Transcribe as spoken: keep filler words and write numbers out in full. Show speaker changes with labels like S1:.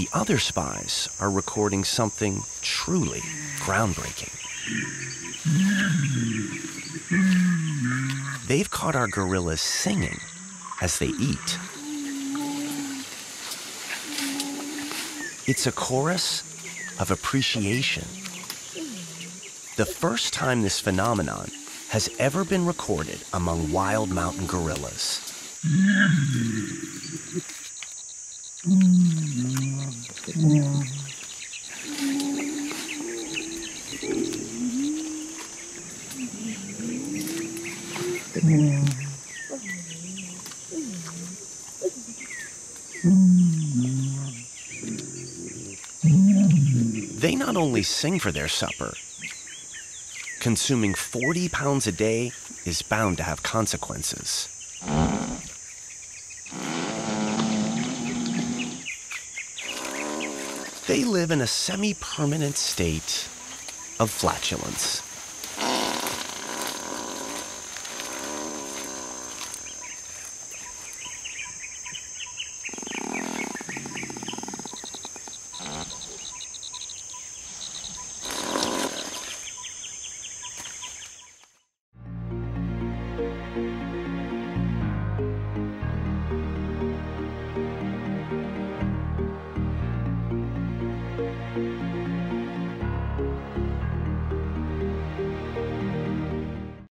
S1: the other spies are recording something truly groundbreaking. They've caught our gorillas singing as they eat. It's a chorus of appreciation. The first time this phenomenon has ever been recorded among wild mountain gorillas. They not only sing for their supper, consuming forty pounds a day is bound to have consequences. They live in a semi-permanent state of flatulence.